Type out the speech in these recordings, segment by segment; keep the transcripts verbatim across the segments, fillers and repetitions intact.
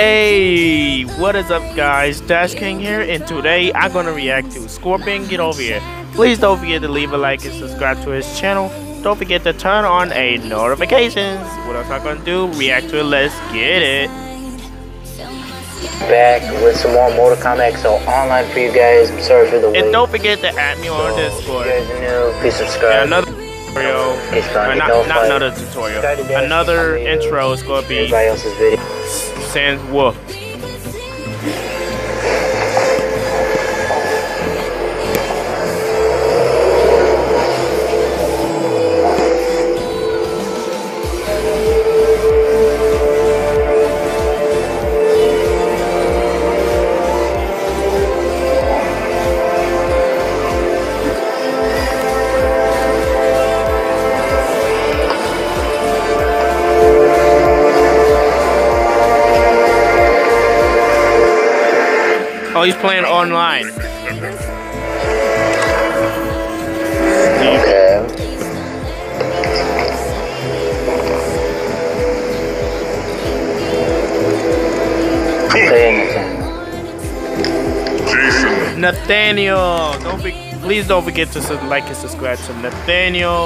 Hey, what is up guys, Dash King here, and today I'm gonna react to Scorpion. Get over here. Please don't forget to leave a like and subscribe to his channel. Don't forget to turn on a notifications. What else I'm gonna do? React to it. Let's get it. Back with some more Mortal Kombat X O online for you guys. I'm sorry for the wait. And don't forget to add me on So, Discord. if you guys are new, please subscribe. Yeah, another tutorial. It's Uh, gonna not, be not another tutorial. Another intro is gonna be everybody else's video. Sans Wolf. Oh, he's playing online. Okay. Jason. Nathaniel, don't be, please don't forget to sub- like and subscribe to Nathaniel.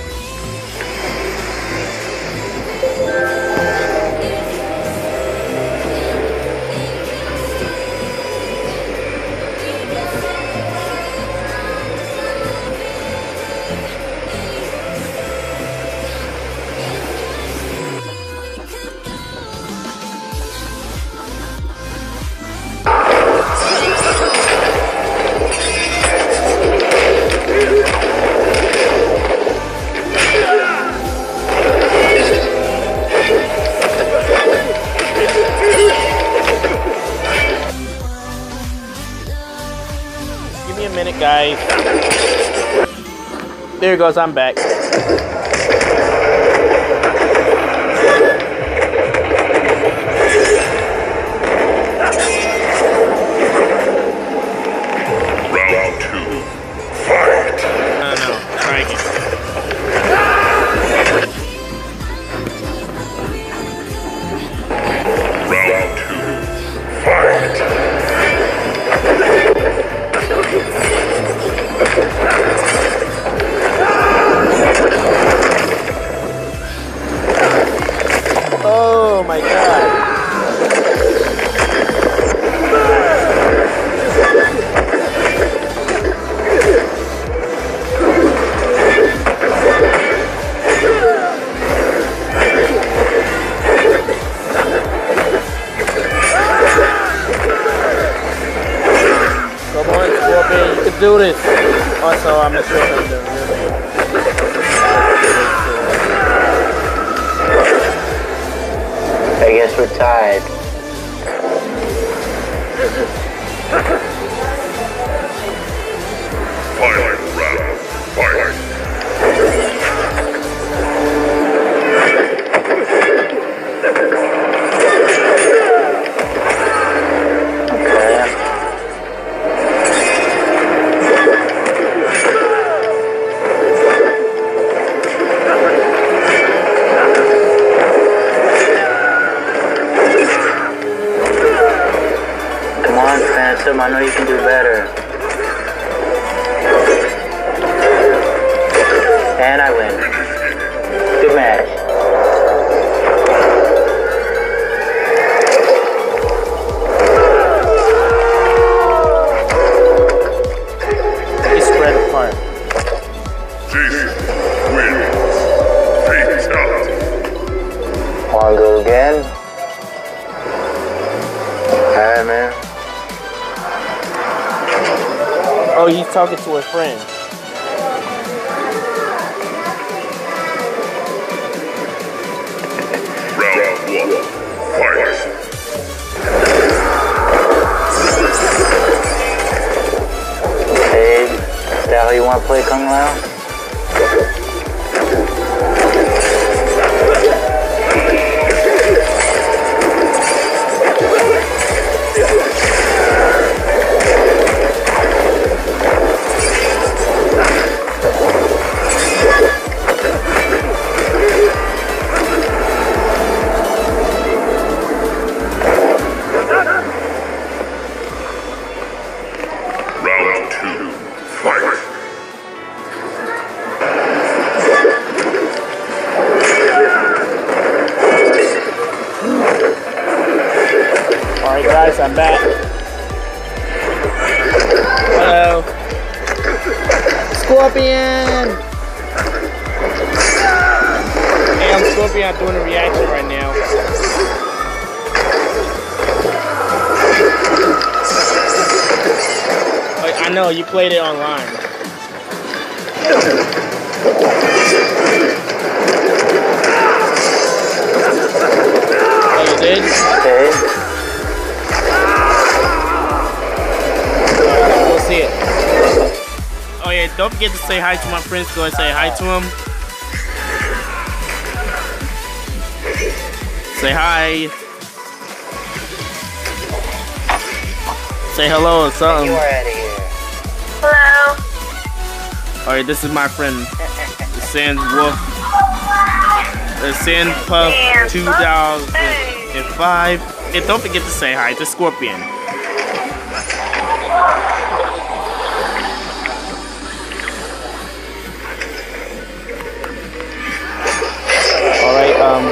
Give me a minute, guys. There it goes, I'm back. Round two. Fight. No, no, try again. Round two. Fight. Oh my god. Come on, Scorpion, you can do this. Also, I'm not sure if I'm doing I guess we're tied. Final round. Fight. Come on, Phantom. I know you can do better. And I win. Good match. It's spread apart. Jason wins. Fatality. Wanna go again? Alright, man. Oh, he's talking to a friend. Round one. Fight. Hey, is that how you want to play Kung Lao? guys, I'm back. Hello. Scorpion! Hey, I'm Scorpion. I'm doing a reaction right now. Wait, I know, you played it online. Oh, you did? Okay. We'll see it. Oh yeah, don't forget to say hi to my friends. Go and say hi to them. Say hi. Say hello or something. You are out of here. Hello. Alright, this is my friend, the Sand Wolf. The Sand Puff two thousand five. And don't forget to say hi to Scorpion. Alright, um.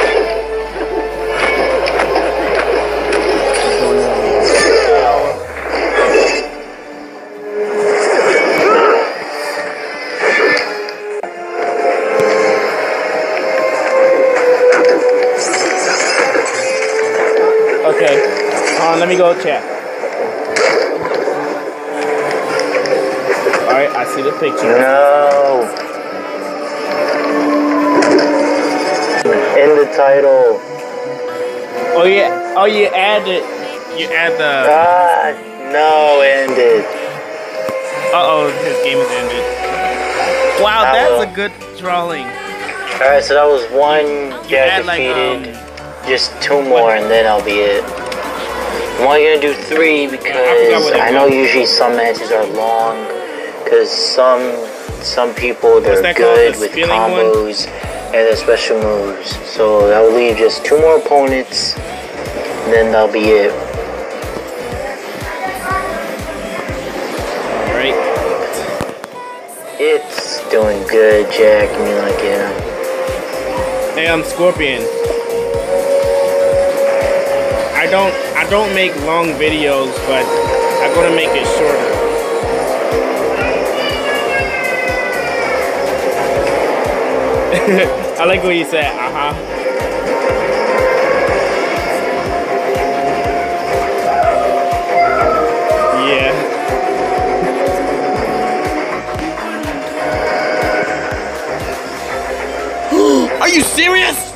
Okay, uh, let me go check. Alright, I see the picture. No. In the title. Oh yeah, oh you add it. You add the. Ah, no, ended. Uh oh, his game is ended. Wow, I that's will. a good drawing. Alright, so that was one You guy add like defeated. um. Just two more and then I'll be it. I'm only gonna do three because what I it know was. usually some matches are long because some some people they're that called, good the with spinning one? combos and their special moves. So that will leave just two more opponents and then that'll be it. Alright. It's doing good, Jack. I mean, like, yeah. Hey, I'm Scorpion. I don't I don't make long videos, but I'm gonna make it shorter. I like what you said, uh-huh. Yeah. Are you serious?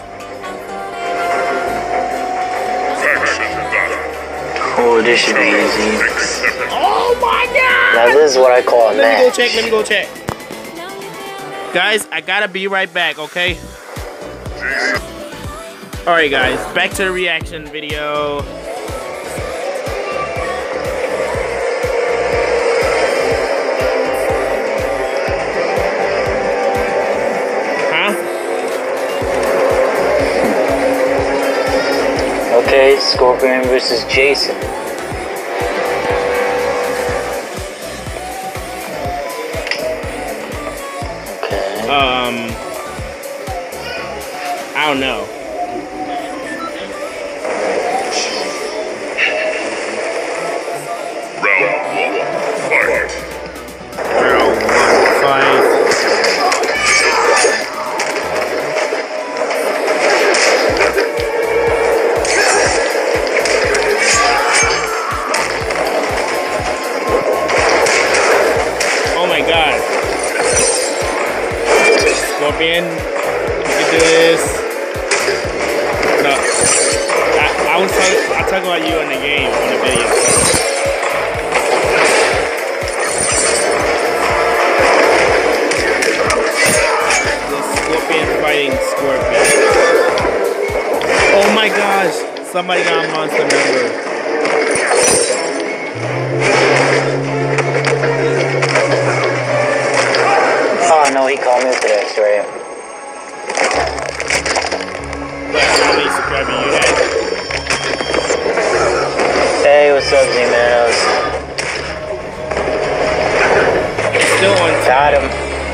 Oh, this should be easy. Oh my god! Now this is what I call a Let me go match. check, let me go check. Guys, I gotta be right back, okay? Alright guys, back to the reaction video. Huh? Okay, Scorpion versus Jason. Okay. Um, I don't know. Round one. Fight. Round one, fight. Oh my god. Scorpion, you can do this. No, I, I was talking. I talk about you in the game on the video. The Scorpion fighting Scorpion. Oh my gosh! Somebody got a monster member. Oh no, he called me with the X-ray. But how many subscribers you had? Hey, what's up, Z-Manos? Still on Got him.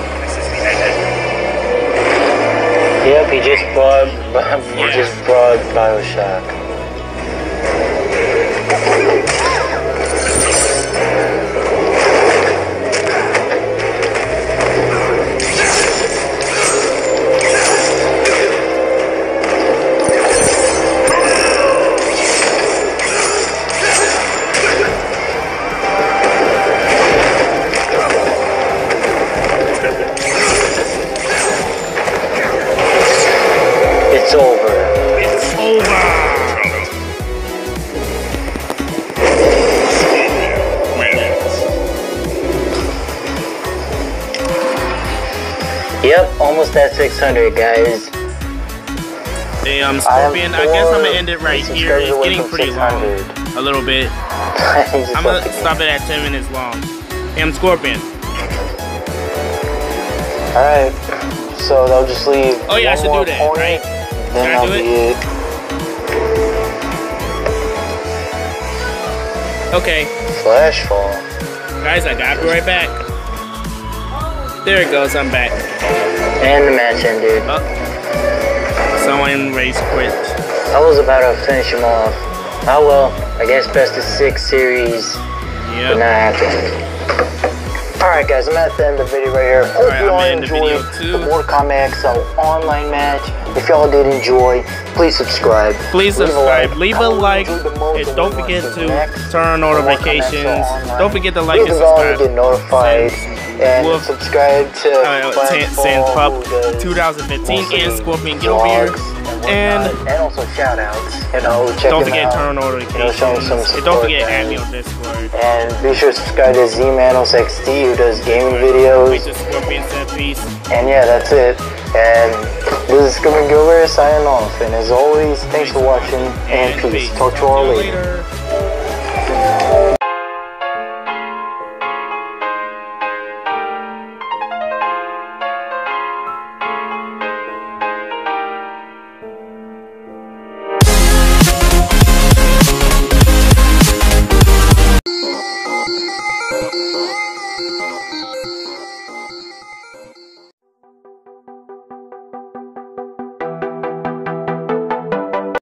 Yep, he just brought, he Yeah. just brought Bioshock. It's over. It's over. Yep, almost at six hundred, guys. Damn, Scorpion. I, I guess I'm gonna end it right here. It's getting pretty long. A little bit. I'm gonna stop it at ten minutes long. Damn, Scorpion. Alright, so they'll just leave. Oh yeah, I should do that, opponent, right? Then Can I that'll do be it? it. Okay. Flash fall. Guys, I got it right back. There it goes, I'm back. And the match ended. Oh. Someone race quit. I was about to finish him off. Oh well, I guess best of six series. Yep. But not happening. Alright guys, I'm at the end of the video right here. Hope right, you all I'm in the video enjoyed too. the Mortal Kombat X L online match. If y'all did enjoy, please subscribe. Please Leave a subscribe, like. leave I a will like, enjoy the most and of don't what forget comes to next. turn on Mortal Kombat notifications. Online. Don't forget to like Leave and the bell to subscribe. get notified. And Wolf. subscribe to Uh, San, San Pup Flatfall, who does twenty fifteen mostly and Scorpion, get over here. vlogs And whatnot. and also shout outs. You know, check don't him forget out. to turn on You know, show him notifications. some And support, don't forget to add guys. me on Discord. And be sure to subscribe to Z-Manos X D, who does gaming videos. Wait, just Scorpion said peace. And yeah, that's it. And this is Scorpion Gilbert signing off. And as always, thanks for watching and peace. Talk to you all later.